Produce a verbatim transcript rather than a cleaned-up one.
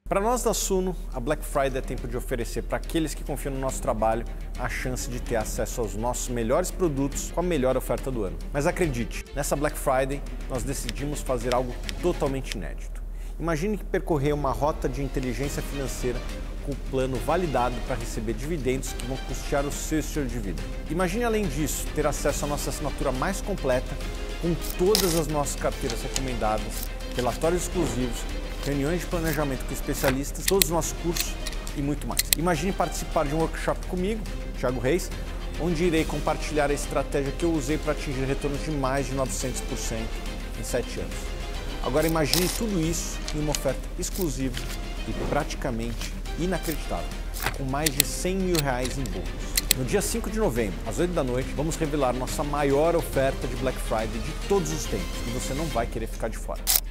Para nós da Suno, a Black Friday é tempo de oferecer para aqueles que confiam no nosso trabalho a chance de ter acesso aos nossos melhores produtos com a melhor oferta do ano. Mas acredite, nessa Black Friday nós decidimos fazer algo totalmente inédito. Imagine que percorrer uma rota de inteligência financeira com o plano validado para receber dividendos que vão custear o seu estilo de vida. Imagine, além disso, ter acesso à nossa assinatura mais completa, com todas as nossas carteiras recomendadas, relatórios exclusivos, reuniões de planejamento com especialistas, todos os nossos cursos e muito mais. Imagine participar de um workshop comigo, Thiago Reis, onde irei compartilhar a estratégia que eu usei para atingir retornos de mais de novecentos por cento em sete anos. Agora imagine tudo isso em uma oferta exclusiva e praticamente inacreditável, com mais de cem mil reais em bônus. No dia cinco de novembro, às oito da noite, vamos revelar nossa maior oferta de Black Friday de todos os tempos e você não vai querer ficar de fora.